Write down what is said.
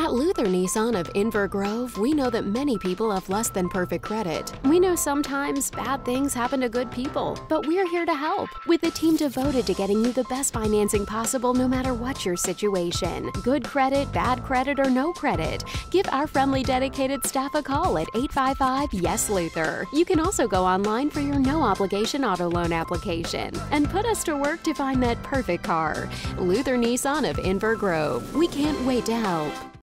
At Luther Nissan of Inver Grove, we know that many people have less than perfect credit. We know sometimes bad things happen to good people, but we're here to help with a team devoted to getting you the best financing possible no matter what your situation. Good credit, bad credit, or no credit. Give our friendly, dedicated staff a call at 855-YES-LUTHER. You can also go online for your no-obligation auto loan application and put us to work to find that perfect car. Luther Nissan of Inver Grove. We can't wait to help.